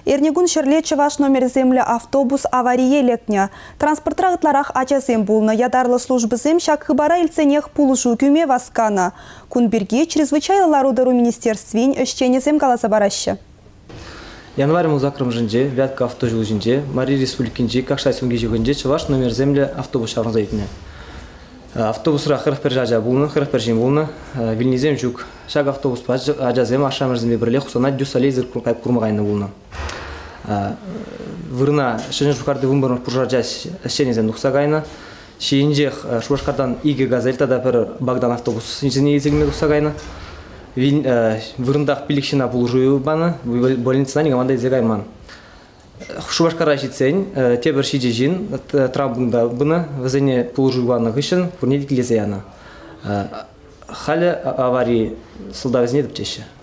Эрнегун шерле Чуваш номер земля автобус авария лекня. Транспорттра гытларах ачасем булна ядарлы службызем шак хыбара илценех пулушу күме васкана. Кунберге чрезвычайлылар удару министерствин өшченезем каласа бараща. Январь музакрым жинже, Вятка автожил жинже, Мария Республикинже, Какшайсунге жигынже Чуваш номер земля автобус шаврынзайтыне. Автобусра хырпер жажа булны, хырпер жин булны, Вильнезем жук, шаг автобус паж ажазем ашамырзем берле хусана дюсалейзер кайп курмагайны булны. Вырна шенеш букарды вымбарны пуржажас шенезем духсагайна, шенжех Шуашкардан иге газельта да пер Богдан автобус инженер езегме духсагайна. Вырындах пиликшина пулжую баны, больницана нигаманда изегайман. Шубашкара житсен, тебер шиджин, травмында бына, вазене пулжуйваны гышын, вурнедик лезеяна. Халі аварии сылда везне деп чеші.